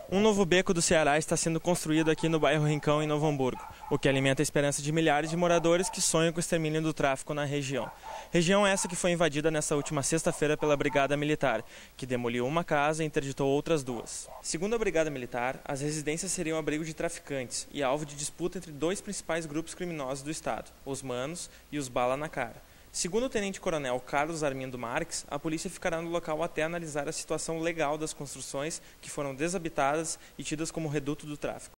Um novo beco do Ceará está sendo construído aqui no bairro Rincão, em Novo Hamburgo, o que alimenta a esperança de milhares de moradores que sonham com o extermínio do tráfico na região. Região essa que foi invadida nesta última sexta-feira pela Brigada Militar, que demoliu uma casa e interditou outras duas. Segundo a Brigada Militar, as residências seriam abrigo de traficantes e alvo de disputa entre dois principais grupos criminosos do estado, os Manos e os Bala na Cara. Segundo o tenente-coronel Carlos Armindo Marques, a polícia ficará no local até analisar a situação legal das construções que foram desabitadas e tidas como reduto do tráfico.